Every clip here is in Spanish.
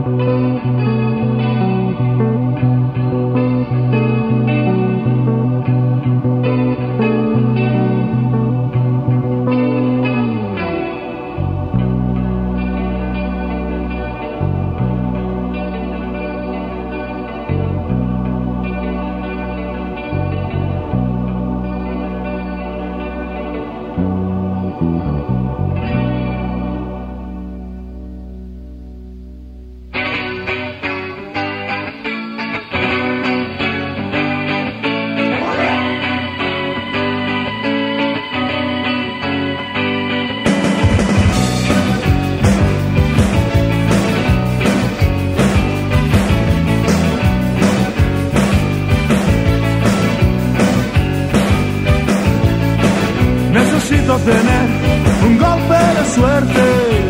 Necesito tener un golpe de suerte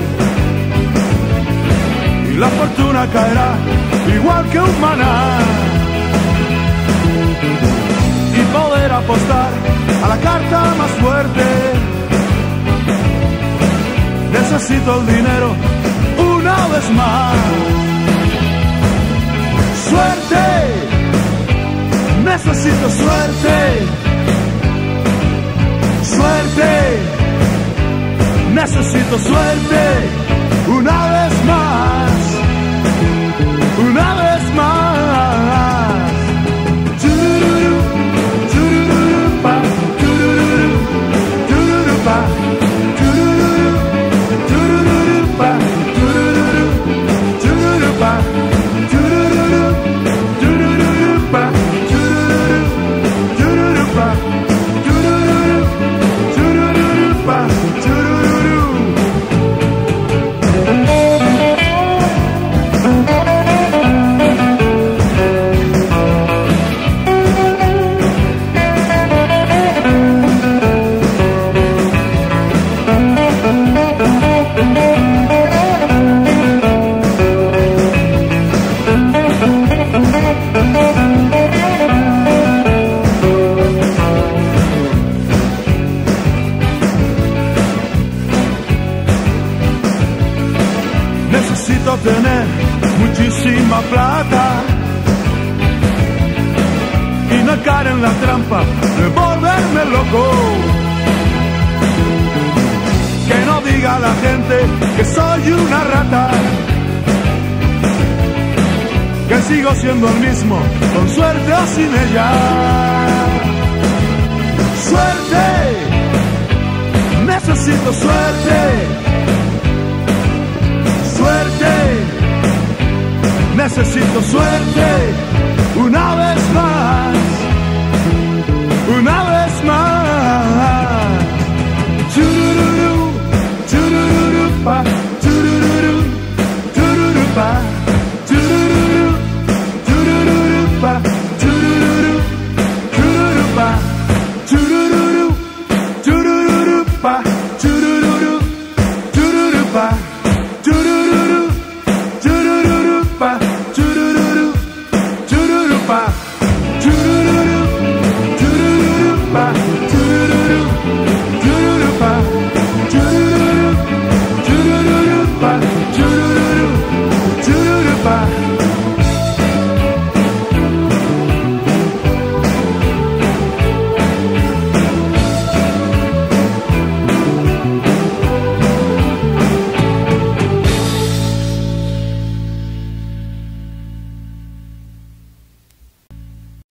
y la fortuna caerá igual que un maná, y poder apostar a la carta más fuerte. Necesito el dinero una vez más. Suerte, necesito suerte. Suerte, necesito suerte, una vez más, una vez más. Tururú, tururú, pa, tururú, tururú, pa, tururú, tururú, pa, tururú, tururú, pa, tururú, tururú, pa, tururú, tururú, pa. Necesito tener muchísima plata y no caer en la trampa de volverme loco. Que no diga la gente que soy una rata, que sigo siendo el mismo, con suerte o sin ella. Suerte, necesito suerte. Suerte, necesito suerte, una vez más, una vez más. Chururú, chururú, pa, chururú, chururú, pa, chururú, chururú, pa, chururú, chururú, pa, chururú, chururú, pa, chururú, chururú, pa. Bye.